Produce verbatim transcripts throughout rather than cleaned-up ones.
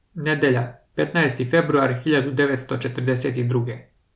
Nedelja, petnaesti februar hiljadu devetsto četrdeset druge.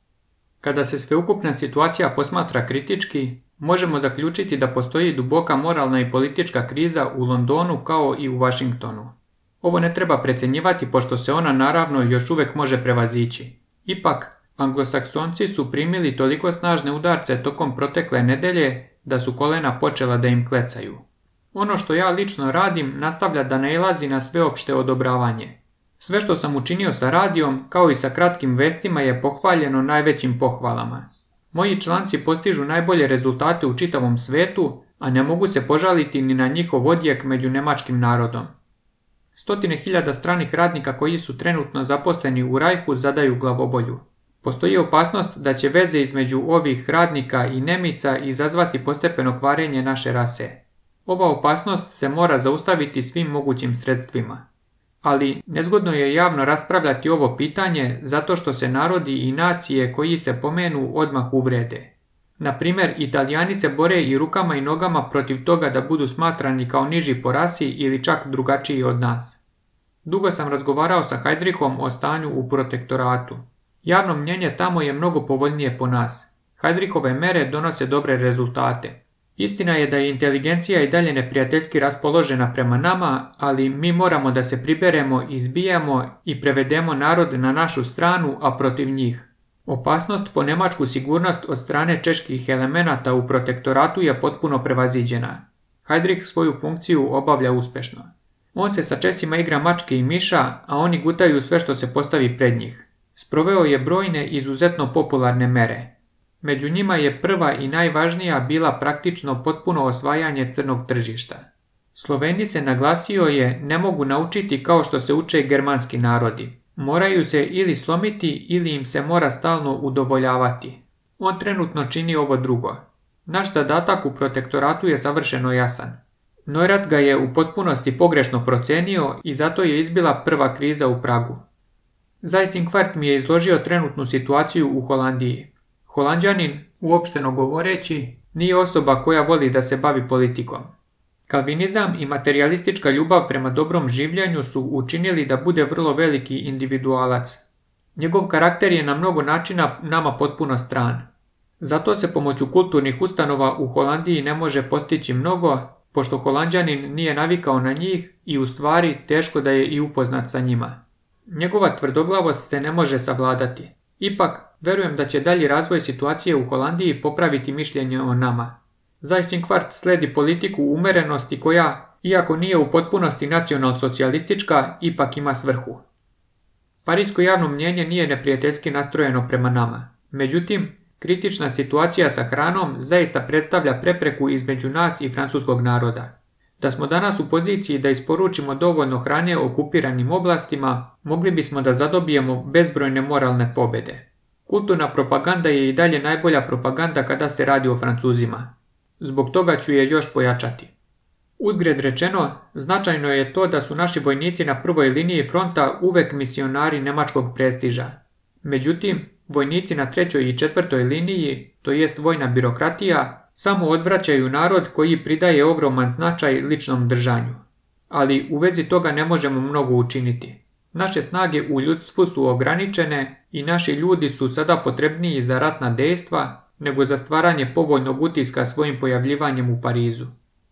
Kada se sveukupna situacija posmatra kritički, možemo zaključiti da postoji duboka moralna i politička kriza u Londonu kao i u Washingtonu. Ovo ne treba precjenjivati pošto se ona naravno još uvijek može prevazići. Ipak, anglosaksonci su primili toliko snažne udarce tokom protekle nedelje da su kolena počela da im klecaju. Ono što ja lično radim nastavlja da nailazi na sveopšte odobravanje. Sve što sam učinio sa radijom, kao i sa kratkim vestima, je pohvaljeno najvećim pohvalama. Moji članci postižu najbolje rezultate u čitavom svetu, a ne mogu se požaliti ni na njihov odjek među njemačkim narodom. Stotine hiljada stranih radnika koji su trenutno zaposleni u Rajhu zadaju glavobolju. Postoji opasnost da će veze između ovih radnika i Nemica izazvati postepeno kvarenje naše rase. Ova opasnost se mora zaustaviti svim mogućim sredstvima. Ali nezgodno je javno raspravljati ovo pitanje zato što se narodi i nacije koji se pomenu odmah uvrede. Na primjer, Italijani se bore i rukama i nogama protiv toga da budu smatrani kao niži po rasi ili čak drugačiji od nas. Dugo sam razgovarao sa Heydrichom o stanju u protektoratu. Javno mnjenje tamo je mnogo povoljnije po nas. Heydrichove mere donose dobre rezultate. Istina je da je inteligencija i dalje neprijateljski raspoložena prema nama, ali mi moramo da se priberemo, izbijemo i prevedemo narod na našu stranu, a protiv njih. Opasnost po nemačku sigurnost od strane čeških elemenata u protektoratu je potpuno prevaziđena. Heydrich svoju funkciju obavlja uspešno. On se sa Česima igra mačke i miša, a oni gutaju sve što se postavi pred njih. Sproveo je brojne izuzetno popularne mere. Među njima je prva i najvažnija bila praktično potpuno osvajanje crnog tržišta. Sloveni se naglasio je ne mogu naučiti kao što se uče germanski narodi. Moraju se ili slomiti ili im se mora stalno udovoljavati. On trenutno čini ovo drugo. Naš zadatak u protektoratu je savršeno jasan. Neurath ga je u potpunosti pogrešno procenio i zato je izbila prva kriza u Pragu. Seyss-Inquart mi je izložio trenutnu situaciju u Holandiji. Holanđanin, uopšteno govoreći, nije osoba koja voli da se bavi politikom. Kalvinizam i materijalistička ljubav prema dobrom življenju su učinili da bude vrlo veliki individualac. Njegov karakter je na mnogo načina nama potpuno stran. Zato se pomoću kulturnih ustanova u Holandiji ne može postići mnogo, pošto Holanđanin nije navikao na njih i u stvari teško da je i upoznat sa njima. Njegova tvrdoglavost se ne može savladati. Ipak, verujem da će dalji razvoj situacije u Holandiji popraviti mišljenje o nama. Seyss-Inquart sledi politiku umerenosti koja, iako nije u potpunosti nacional-socijalistička, ipak ima svrhu. Parijsko javno mnjenje nije neprijateljski nastrojeno prema nama. Međutim, kritična situacija sa hranom zaista predstavlja prepreku između nas i francuskog naroda. Da smo danas u poziciji da isporučimo dovoljno hrane okupiranim oblastima, mogli bismo da zadobijemo bezbrojne moralne pobjede. Kulturna propaganda je i dalje najbolja propaganda kada se radi o Francuzima. Zbog toga ću je još pojačati. Uzgred rečeno, značajno je to da su naši vojnici na prvoj liniji fronta uvek misionari nemačkog prestiža. Međutim, vojnici na trećoj i četvrtoj liniji, to jest vojna birokratija, samo odvraćaju narod koji pridaje ogroman značaj ličnom držanju. Ali u vezi toga ne možemo mnogo učiniti. Naše snage u ljudstvu su ograničene i naši ljudi su sada potrebniji za ratna dejstva nego za stvaranje povoljnog utiska svojim pojavljivanjem u Parizu.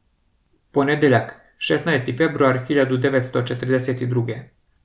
Ponedeljak, šesnaesti februar hiljadu devetsto četrdeset druge.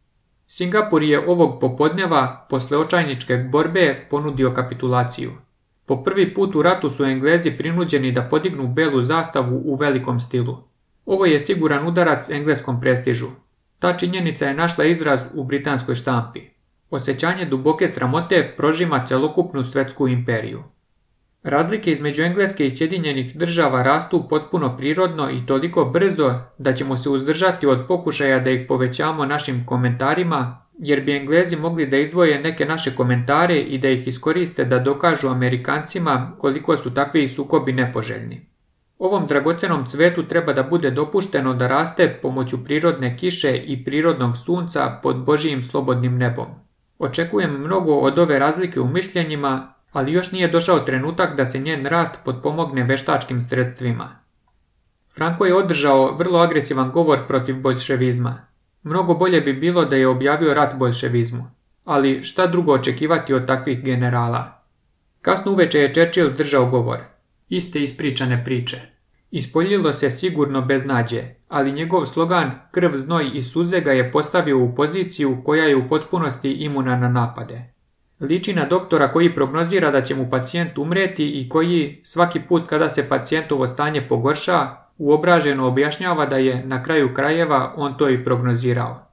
Singapur je ovog popodneva, posle očajničke borbe, ponudio kapitulaciju. Po prvi put u ratu su Englezi prinuđeni da podignu belu zastavu u velikom stilu. Ovo je siguran udarac engleskom prestižu. Ta činjenica je našla izraz u britanskoj štampi. Osjećanje duboke sramote prožima celokupnu svetsku imperiju. Razlike između Engleske i Sjedinjenih država rastu potpuno prirodno i toliko brzo da ćemo se uzdržati od pokušaja da ih povećamo našim komentarima, jer bi Englezi mogli da izdvoje neke naše komentare i da ih iskoriste da dokažu Amerikancima koliko su takvi sukobi nepoželjni. Ovom dragocenom cvetu treba da bude dopušteno da raste pomoću prirodne kiše i prirodnog sunca pod Božijim slobodnim nebom. Očekujem mnogo od ove razlike u mišljenjima, ali još nije došao trenutak da se njen rast potpomogne veštačkim sredstvima. Franko je održao vrlo agresivan govor protiv boljševizma. Mnogo bolje bi bilo da je objavio rat boljševizmu. Ali šta drugo očekivati od takvih generala? Kasno uveče je Churchill držao govor. Iste ispričane priče. Ispoljilo se sigurno beznađe, ali njegov slogan krv, znoj i suze ga je postavio u poziciju koja je u potpunosti imuna na napade. Liči na doktora koji prognozira da će mu pacijent umreti i koji, svaki put kada se pacijentovo stanje pogorša, uobraženo objašnjava da je, na kraju krajeva, on to i prognozirao.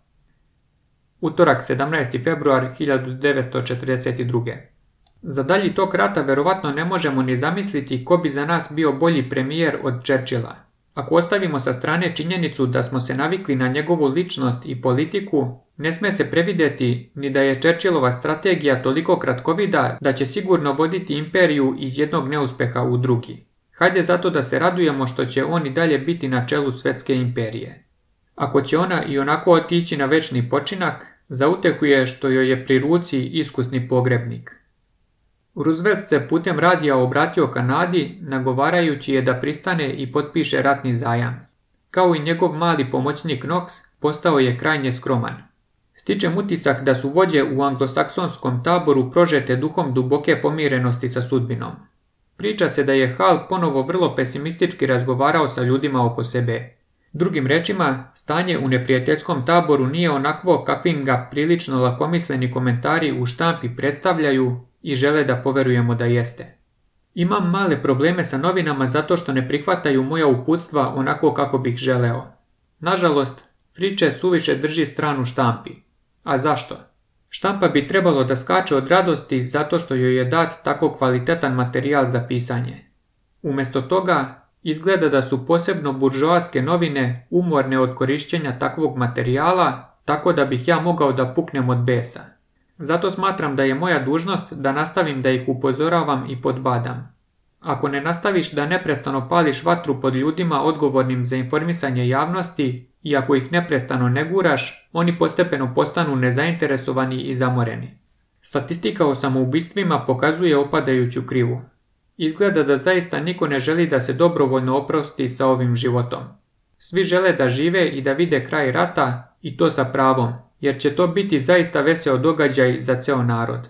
Utorak, sedamnaesti februar hiljadu devetsto četrdeset druge. Za dalji tok rata verovatno ne možemo ni zamisliti ko bi za nas bio bolji premijer od Churchilla. Ako ostavimo sa strane činjenicu da smo se navikli na njegovu ličnost i politiku, ne sme se prevideti ni da je Churchillova strategija toliko kratkovida da će sigurno voditi imperiju iz jednog neuspeha u drugi. Hajde zato da se radujemo što će on i dalje biti na čelu svetske imperije. Ako će ona i onako otići na večni počinak, za utehu je što joj je pri ruci iskusni pogrebnik. Roosevelt se putem radija obratio Kanadi, nagovarajući je da pristane i potpiše ratni zajam. Kao i njegov mali pomoćnik Knox, postao je krajnje skroman. Stičem utisak da su vođe u anglosaksonskom taboru prožete duhom duboke pomirenosti sa sudbinom. Priča se da je Hall ponovo vrlo pesimistički razgovarao sa ljudima oko sebe. Drugim rečima, stanje u neprijateljskom taboru nije onakvo kakvim ga prilično lakomisleni komentari u štampi predstavljaju i žele da poverujemo da jeste. Imam male probleme sa novinama zato što ne prihvataju moja uputstva onako kako bih želeo. Nažalost, Friče suviše drži stranu štampi. A zašto? Štampa bi trebalo da skače od radosti zato što joj je dat tako kvalitetan materijal za pisanje. Umjesto toga, izgleda da su posebno buržoaske novine umorne od korišćenja takvog materijala, tako da bih ja mogao da puknem od besa. Zato smatram da je moja dužnost da nastavim da ih upozoravam i podbadam. Ako ne nastaviš da neprestano pališ vatru pod ljudima odgovornim za informisanje javnosti i ako ih neprestano ne guraš, oni postepeno postanu nezainteresovani i zamoreni. Statistika o samoubistvima pokazuje opadajuću krivu. Izgleda da zaista niko ne želi da se dobrovoljno oprosti sa ovim životom. Svi žele da žive i da vide kraj rata, i to sa pravom, jer će to biti zaista veseo događaj za ceo narod.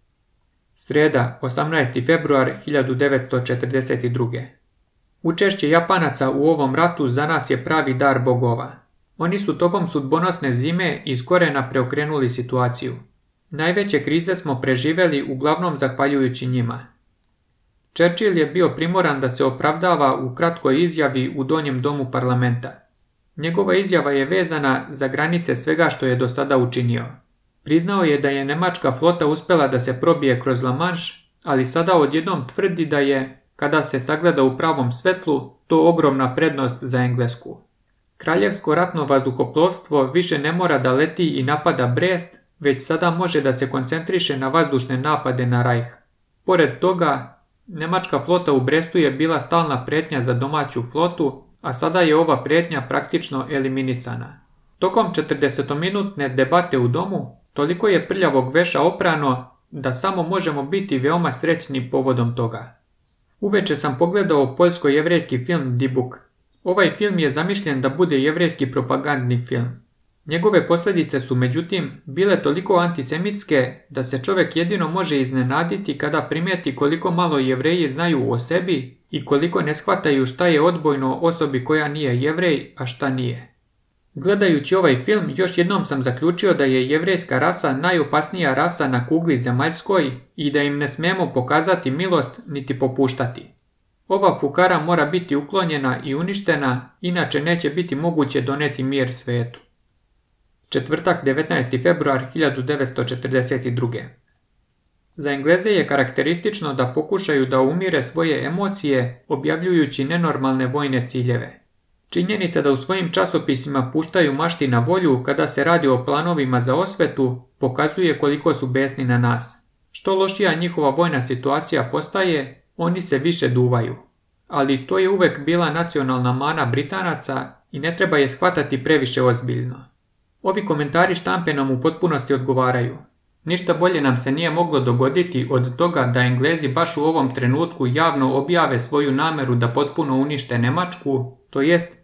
Sreda, osamnaesti februar hiljadu devetsto četrdeset druge. Učešće Japanaca u ovom ratu za nas je pravi dar bogova. Oni su tokom sudbonosne zime iz korena preokrenuli situaciju. Najveće krize smo preživeli uglavnom zahvaljujući njima. Churchill je bio primoran da se opravdava u kratkoj izjavi u donjem domu parlamenta. Njegova izjava je vezana za granice svega što je do sada učinio. Priznao je da je nemačka flota uspjela da se probije kroz La Manche, ali sada odjednom tvrdi da je, kada se sagleda u pravom svetlu, to ogromna prednost za Englesku. Kraljevsko ratno vazduhoplovstvo više ne mora da leti i napada Brest, već sada može da se koncentriše na vazdušne napade na Reich. Pored toga, nemačka flota u Brestu je bila stalna pretnja za domaću flotu, a sada je ova prijetnja praktično eliminisana. Tokom četrdesetominutne debate u domu, toliko je prljavog veša oprano da samo možemo biti veoma srećni povodom toga. Uveče sam pogledao poljsko-jevrejski film Die Book. Ovaj film je zamišljen da bude jevrejski propagandni film. Njegove posljedice su međutim bile toliko antisemitske da se čovjek jedino može iznenaditi kada primijeti koliko malo Jevreji znaju o sebi i koliko ne shvataju šta je odbojno osobi koja nije Jevrej, a šta nije. Gledajući ovaj film, još jednom sam zaključio da je jevrejska rasa najopasnija rasa na kugli zemaljskoj i da im ne smemo pokazati milost niti popuštati. Ova fukara mora biti uklonjena i uništena, inače neće biti moguće doneti mir svetu. Četvrtak, devetnaesti februar hiljadu devetsto četrdeset druge. Za Engleze je karakteristično da pokušaju da umire svoje emocije objavljujući nenormalne vojne ciljeve. Činjenica da u svojim časopisima puštaju mašti na volju kada se radi o planovima za osvetu pokazuje koliko su besni na nas. Što lošija njihova vojna situacija postaje, oni se više duvaju. Ali to je uvek bila nacionalna mana Britanaca i ne treba je shvatati previše ozbiljno. Ovi komentari štampe nam u potpunosti odgovaraju. Ništa bolje nam se nije moglo dogoditi od toga da Englezi baš u ovom trenutku javno objave svoju nameru da potpuno unište Nemačku, to jest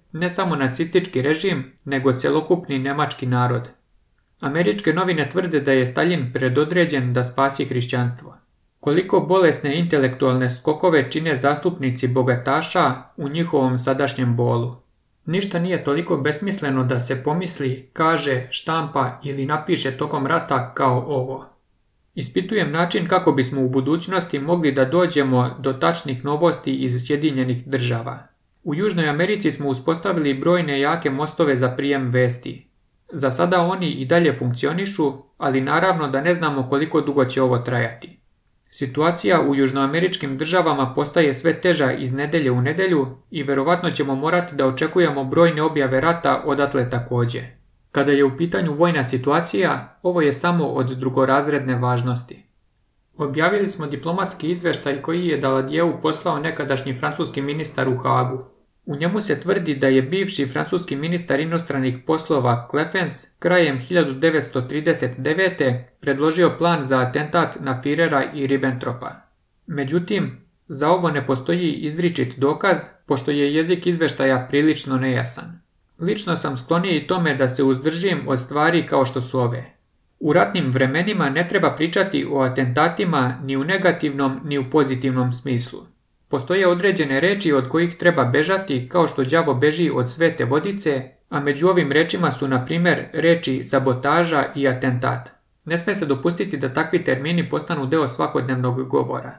ne samo nacistički režim, nego cjelokupni njemački narod. Američke novine tvrde da je Staljin predodređen da spasi hrišćanstvo. Koliko bolesne intelektualne skokove čine zastupnici bogataša u njihovom sadašnjem bolu. Ništa nije toliko besmisleno da se pomisli, kaže, štampa ili napiše tokom rata kao ovo. Ispitujem način kako bismo u budućnosti mogli da dođemo do tačnih novosti iz Sjedinjenih država. U Južnoj Americi smo uspostavili brojne jake mostove za prijem vesti. Za sada oni i dalje funkcionišu, ali naravno da ne znamo koliko dugo će ovo trajati. Situacija u južnoameričkim državama postaje sve teža iz nedelje u nedelju i verovatno ćemo morati da očekujemo brojne objave rata odatle također. Kada je u pitanju vojna situacija, ovo je samo od drugorazredne važnosti. Objavili smo diplomatski izveštaj koji je Daladieu poslao nekadašnji francuski ministar u Hagu. U njemu se tvrdi da je bivši francuski ministar inostranih poslova Clefens krajem hiljadu devetsto trideset devete. predložio plan za atentat na Führera i Ribbentropa. Međutim, za ovo ne postoji izričit dokaz, pošto je jezik izveštaja prilično nejasan. Lično sam skloniji tome da se uzdržim od stvari kao što su ove. U ratnim vremenima ne treba pričati o atentatima ni u negativnom ni u pozitivnom smislu. Postoje određene reči od kojih treba bežati kao što đavo beži od svete vodice, a među ovim rečima su na primjer reči sabotaža i atentat. Ne sme se dopustiti da takvi termini postanu deo svakodnevnog govora.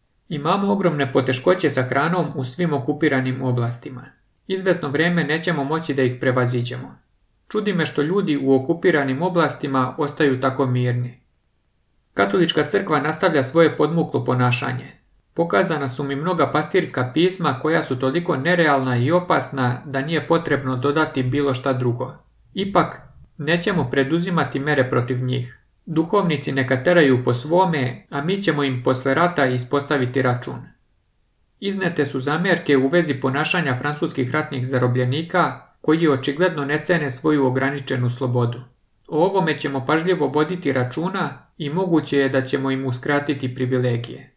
Imamo ogromne poteškoće sa hranom u svim okupiranim oblastima. Izvesno vrijeme nećemo moći da ih prevaziđemo. Čudi me što ljudi u okupiranim oblastima ostaju tako mirni. Katolička crkva nastavlja svoje podmuklo ponašanje. Pokazana su mi mnoga pastirska pisma koja su toliko nerealna i opasna da nije potrebno dodati bilo šta drugo. Ipak, nećemo preduzimati mere protiv njih. Duhovnici neka teraju po svome, a mi ćemo im posle rata ispostaviti račun. Iznete su zamjerke u vezi ponašanja francuskih ratnih zarobljenika, koji očigledno ne cene svoju ograničenu slobodu. O ovome ćemo pažljivo voditi računa i moguće je da ćemo im uskratiti privilegije.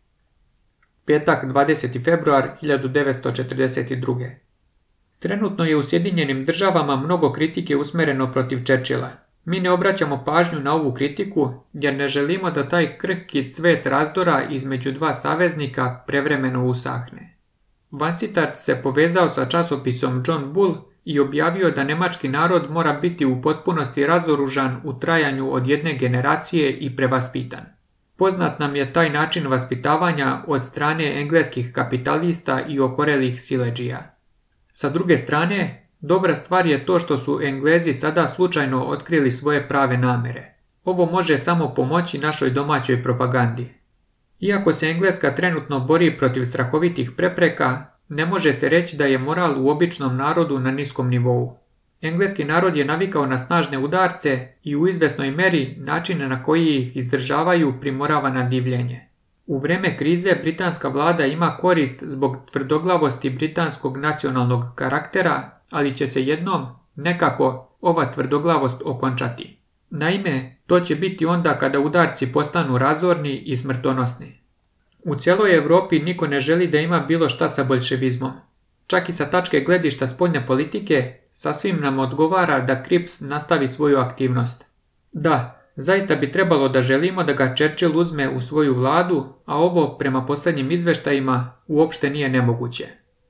Petak, dvadeseti februar hiljadu devetsto četrdeset druge. Trenutno je u Sjedinjenim državama mnogo kritike usmereno protiv Churchilla. Mi ne obraćamo pažnju na ovu kritiku jer ne želimo da taj krhki cvet razdora između dva saveznika prevremeno usahne. Vansittart se povezao sa časopisom John Bull i objavio da nemački narod mora biti u potpunosti razoružan u trajanju od jedne generacije i prevaspitan. Poznat nam je taj način vaspitavanja od strane engleskih kapitalista i okorelih siledžija. Sa druge strane, dobra stvar je to što su Englezi sada slučajno otkrili svoje prave namere. Ovo može samo pomoći našoj domaćoj propagandi. Iako se Engleska trenutno bori protiv strahovitih prepreka, ne može se reći da je moral u običnom narodu na niskom nivou. Engleski narod je navikao na snažne udarce i u izvesnoj meri načine na koji ih izdržavaju primorava na divljenje. U vreme krize britanska vlada ima korist zbog tvrdoglavosti britanskog nacionalnog karaktera, ali će se jednom, nekako, ova tvrdoglavost okončati. Naime, to će biti onda kada udarci postanu razorni i smrtonosni. U cijeloj Europi niko ne želi da ima bilo šta sa boljševizmom. Čak i sa tačke gledišta spoljne politike, sasvim nam odgovara da Krips nastavi svoju aktivnost. Da, zaista bi trebalo da želimo da ga Churchill uzme u svoju vladu, a ovo, prema posljednjim izveštajima, uopšte nije nemoguće.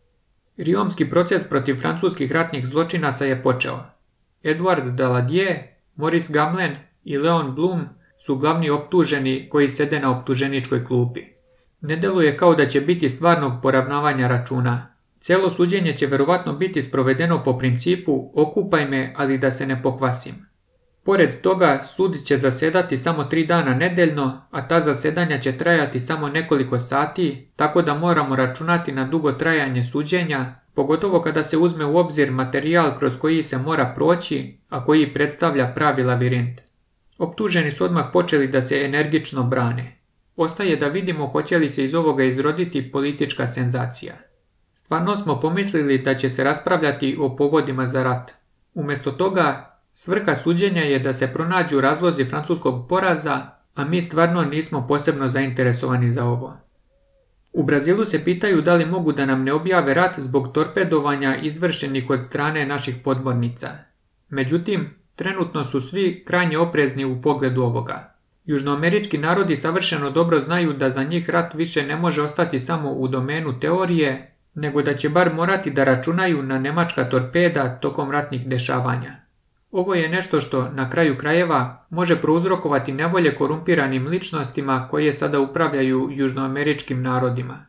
Rijomski proces protiv francuskih ratnih zločinaca je počeo. Edouard Daladieu, Maurice Gamelin i Leon Blum su glavni optuženi koji sede na optuženičkoj klupi. Ne deluje kao da će biti stvarnog poravnavanja računa. Cijelo suđenje će verovatno biti sprovedeno po principu okupaj me, ali da se ne pokvasim. Pored toga, sud će zasedati samo tri dana nedeljno, a ta zasedanja će trajati samo nekoliko sati, tako da moramo računati na dugo trajanje suđenja, pogotovo kada se uzme u obzir materijal kroz koji se mora proći, a koji predstavlja pravi lavirint. Optuženi su odmah počeli da se energično brane. Ostaje da vidimo hoće li se iz ovoga izroditi politička senzacija. Stvarno smo pomislili da će se raspravljati o povodima za rat. Umjesto toga, svrha suđenja je da se pronađu razlozi francuskog poraza, a mi stvarno nismo posebno zainteresovani za ovo. U Brazilu se pitaju da li mogu da nam ne objave rat zbog torpedovanja izvršenih od strane naših podmornica. Međutim, trenutno su svi krajnje oprezni u pogledu ovoga. Južnoamerički narodi savršeno dobro znaju da za njih rat više ne može ostati samo u domenu teorije, nego da će bar morati da računaju na nemačka torpeda tokom ratnih dešavanja. Ovo je nešto što, na kraju krajeva, može prouzrokovati nevolje korumpiranim ličnostima koje sada upravljaju južnoameričkim narodima.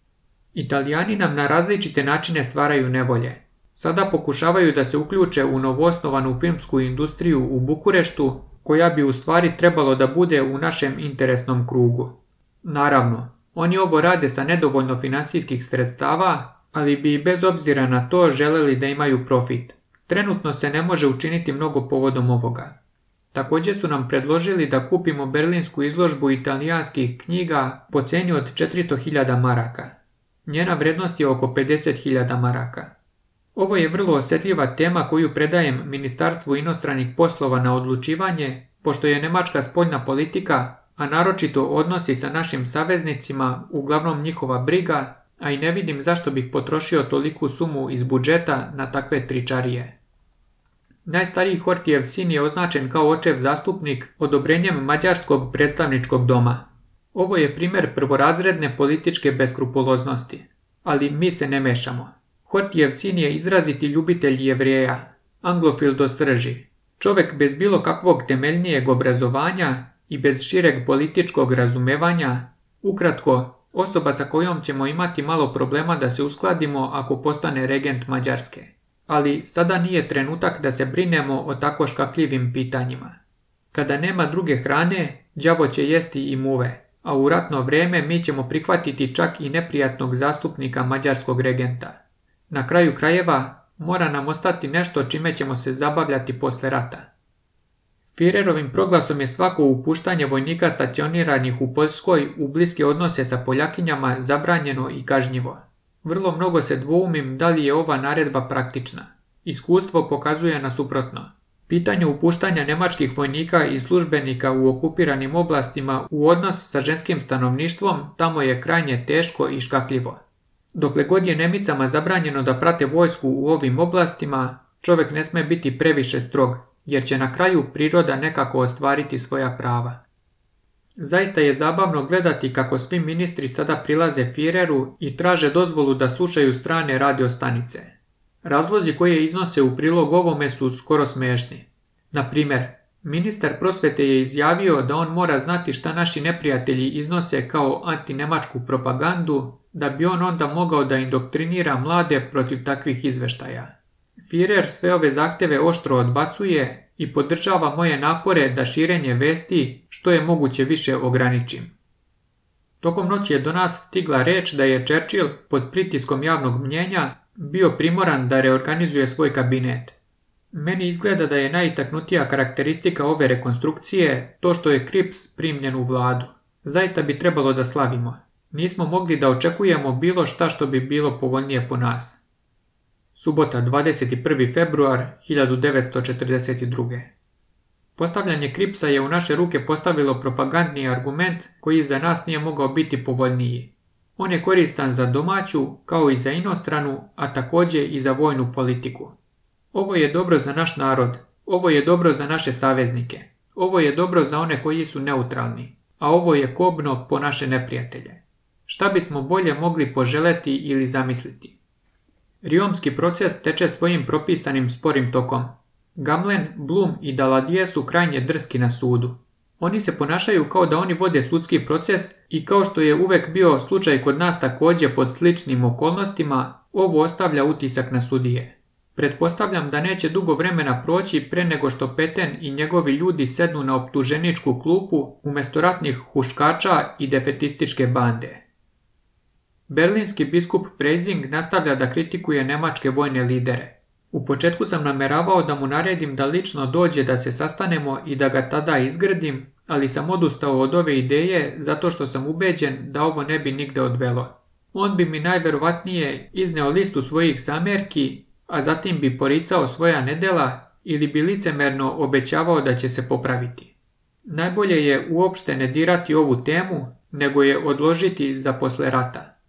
Italijani nam na različite načine stvaraju nevolje. Sada pokušavaju da se uključe u novoosnovanu filmsku industriju u Bukureštu, koja bi u stvari trebalo da bude u našem interesnom krugu. Naravno, oni ovo rade sa nedovoljno finansijskih sredstava, ali bi bez obzira na to želeli da imaju profit. Trenutno se ne može učiniti mnogo povodom ovoga. Također su nam predložili da kupimo berlinsku izložbu italijanskih knjiga po cijeni od četiristo hiljada maraka. Njena vrednost je oko pedeset hiljada maraka. Ovo je vrlo osjetljiva tema koju predajem Ministarstvu inostranih poslova na odlučivanje, pošto je nemačka spoljna politika, a naročito odnosi sa našim saveznicima, uglavnom njihova briga, a i ne vidim zašto bih potrošio toliku sumu iz budžeta na takve tričarije. Najstariji Hortijev sin je označen kao očev zastupnik odobrenjem Mađarskog predstavničkog doma. Ovo je primjer prvorazredne političke beskrupuloznosti, ali mi se ne mešamo. Hortijev sin je izraziti ljubitelj Jevreja, anglofil do srži, čovjek bez bilo kakvog temeljnijeg obrazovanja i bez šireg političkog razumevanja, ukratko, osoba sa kojom ćemo imati malo problema da se uskladimo ako postane regent Mađarske. Ali sada nije trenutak da se brinemo o tako škakljivim pitanjima. Kada nema druge hrane, đavo će jesti i muve, a u ratno vrijeme mi ćemo prihvatiti čak i neprijatnog zastupnika mađarskog regenta. Na kraju krajeva mora nam ostati nešto čime ćemo se zabavljati posle rata. Führerovim proglasom je svako upuštanje vojnika stacioniranih u Poljskoj u bliske odnose sa Poljakinjama zabranjeno i kažnjivo. Vrlo mnogo se dvoumim da li je ova naredba praktična. Iskustvo pokazuje na suprotno. Pitanje upuštanja nemačkih vojnika i službenika u okupiranim oblastima u odnos sa ženskim stanovništvom tamo je krajnje teško i škakljivo. Dokle god je Nemicama zabranjeno da prate vojsku u ovim oblastima, čovjek ne sme biti previše strog, jer će na kraju priroda nekako ostvariti svoja prava. Zaista je zabavno gledati kako svi ministri sada prilaze Führeru i traže dozvolu da slušaju strane radiostanice. Razlozi koje iznose u prilog ovome su skoro smešni. Na primjer, ministar prosvete je izjavio da on mora znati šta naši neprijatelji iznose kao antinemačku propagandu, da bi on onda mogao da indoktrinira mlade protiv takvih izveštaja. Führer sve ove zahtjeve oštro odbacuje i podržava moje napore da širenje vesti što je moguće više ograničim. Tokom noći je do nas stigla reč da je Churchill pod pritiskom javnog mnjenja bio primoran da reorganizuje svoj kabinet. Meni izgleda da je najistaknutija karakteristika ove rekonstrukcije to što je Krips primljen u vladu. Zaista bi trebalo da slavimo. Nismo mogli da očekujemo bilo šta što bi bilo povoljnije po nas. Subota, dvadeset prvi februar hiljadu devetsto četrdeset druge. Postavljanje Kripsa je u naše ruke postavilo propagandni argument koji za nas nije mogao biti povoljniji. On je koristan za domaću kao i za inostranu, a također i za vojnu politiku. Ovo je dobro za naš narod, ovo je dobro za naše saveznike, ovo je dobro za one koji su neutralni, a ovo je kobno po naše neprijatelje. Šta bismo bolje mogli poželeti ili zamisliti? Riomski proces teče svojim propisanim sporim tokom. Gamlen, Blum i Daladier su krajnje drski na sudu. Oni se ponašaju kao da oni vode sudski proces i kao što je uvek bio slučaj kod nas također pod sličnim okolnostima, ovo ostavlja utisak na sudije. Pretpostavljam da neće dugo vremena proći pre nego što Peten i njegovi ljudi sednu na optuženičku klupu umjesto ratnih huškača i defetističke bande. Berlinski biskup Preysing nastavlja da kritikuje nemačke vojne lidere. U početku sam nameravao da mu naredim da lično dođe da se sastanemo i da ga tada izgrdim, ali sam odustao od ove ideje zato što sam ubeđen da ovo ne bi nigde odvelo. On bi mi najverovatnije izneo listu svojih zamerki, a zatim bi poricao svoja nedela ili bi licemerno obećavao da će se popraviti. Najbolje je uopšte ne dirati ovu temu, nego je odložiti za posle rata.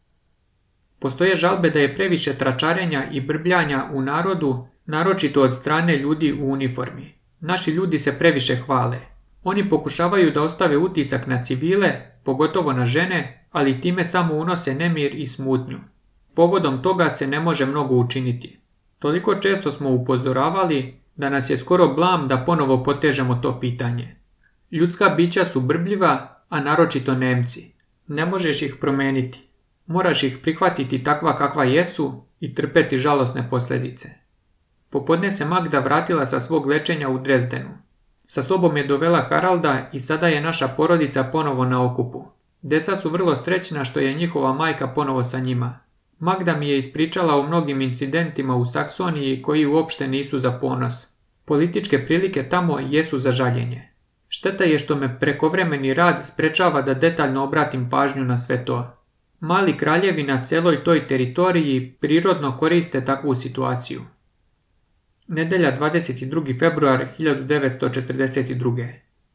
Postoje žalbe da je previše tračarenja i brbljanja u narodu, naročito od strane ljudi u uniformi. Naši ljudi se previše hvale. Oni pokušavaju da ostave utisak na civile, pogotovo na žene, ali time samo unose nemir i smutnju. Povodom toga se ne može mnogo učiniti. Toliko često smo upozoravali da nas je skoro blam da ponovo potežemo to pitanje. Ljudska bića su brbljiva, a naročito Nemci. Ne možeš ih promeniti. Moraš ih prihvatiti takva kakva jesu i trpeti žalosne posljedice. Popodne se Magda vratila sa svog lečenja u Drezdenu. Sa sobom je dovela Haralda i sada je naša porodica ponovo na okupu. Deca su vrlo srećna što je njihova majka ponovo sa njima. Magda mi je ispričala o mnogim incidentima u Saksoniji koji uopšte nisu za ponos. Političke prilike tamo jesu za žaljenje. Šteta je što me prekovremeni rad sprečava da detaljno obratim pažnju na sve to. Mali kraljevi na celoj toj teritoriji prirodno koriste takvu situaciju. Nedelja dvadeset drugi februar hiljadu devetsto četrdeset druge.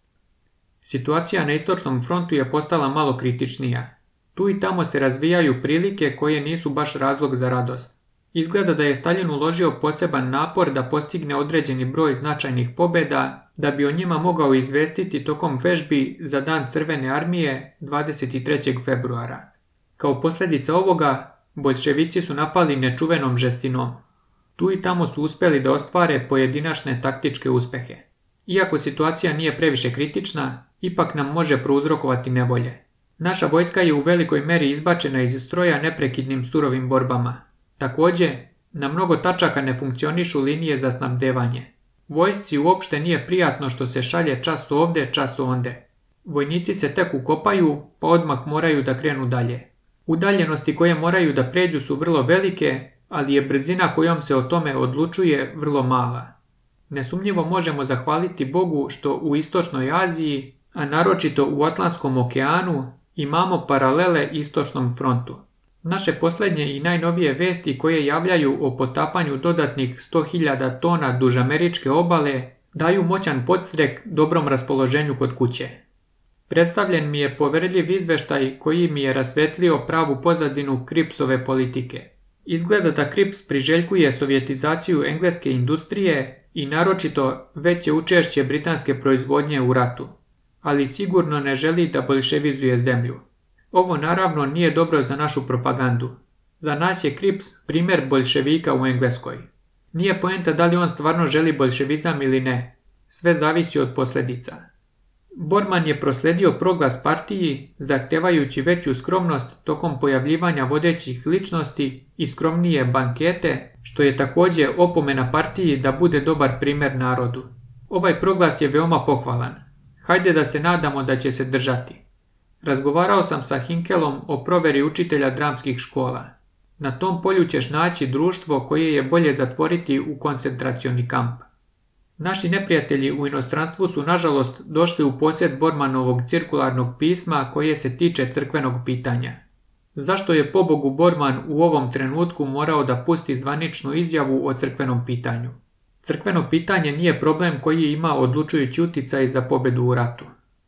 Situacija na istočnom frontu je postala malo kritičnija. Tu i tamo se razvijaju prilike koje nisu baš razlog za radost. Izgleda da je Stalin uložio poseban napor da postigne određeni broj značajnih pobjeda, da bi o njima mogao izvestiti tokom vežbi za Dan Crvene armije dvadeset trećeg februara. Kao posljedica ovoga, boljševici su napali nečuvenom žestinom. Tu i tamo su uspjeli da ostvare pojedinačne taktičke uspjehe. Iako situacija nije previše kritična, ipak nam može prouzrokovati nevolje. Naša vojska je u velikoj meri izbačena iz stroja neprekidnim surovim borbama. Također, na mnogo tačaka ne funkcionišu linije za snabdevanje. Vojsci uopšte nije prijatno što se šalje čas ovde, čas onde. Vojnici se tek ukopaju, pa odmah moraju da krenu dalje. Udaljenosti koje moraju da pređu su vrlo velike, ali je brzina kojom se o tome odlučuje vrlo mala. Nesumnjivo možemo zahvaliti Bogu što u Istočnoj Aziji, a naročito u Atlantskom okeanu, imamo paralele Istočnom frontu. Naše posljednje i najnovije vesti koje javljaju o potapanju dodatnih sto hiljada tona duž američke obale daju moćan podstrek dobrom raspoloženju kod kuće. Predstavljen mi je poverljiv izveštaj koji mi je rasvetlio pravu pozadinu Kripsove politike. Izgleda da Krips priželjkuje sovjetizaciju engleske industrije i naročito veće učešće britanske proizvodnje u ratu, ali sigurno ne želi da boljševizuje zemlju. Ovo naravno nije dobro za našu propagandu. Za nas je Krips primjer boljševika u Engleskoj. Nije poenta da li on stvarno želi boljševizam ili ne. Sve zavisi od posljedica. Bormann je prosledio proglas partiji zahtevajući veću skromnost tokom pojavljivanja vodećih ličnosti i skromnije bankete, što je također opomena partiji da bude dobar primjer narodu. Ovaj proglas je veoma pohvalan. Hajde da se nadamo da će se držati. Razgovarao sam sa Hinkelom o proveri učitelja dramskih škola. Na tom polju ćeš naći društvo koje je bolje zatvoriti u koncentracioni kamp. Naši neprijatelji u inostranstvu su nažalost došli u posjed Bormannovog cirkularnog pisma koje se tiče crkvenog pitanja. Zašto je pobogu Bormann u ovom trenutku morao da pusti zvaničnu izjavu o crkvenom pitanju? Crkveno pitanje nije problem koji ima odlučujući uticaj za pobjedu u ratu.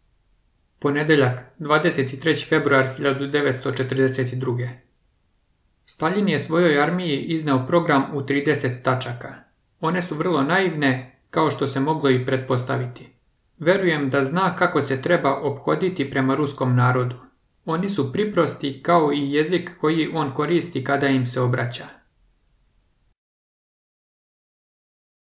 Ponedeljak, dvadeset treći februar hiljadu devetsto četrdeset druge. Stalin je svojoj armiji izneo program u trideset tačaka. One su vrlo naivne, kao što se moglo i pretpostaviti. Verujem da zna kako se treba ophoditi prema ruskom narodu. Oni su priprosti kao i jezik koji on koristi kada im se obraća.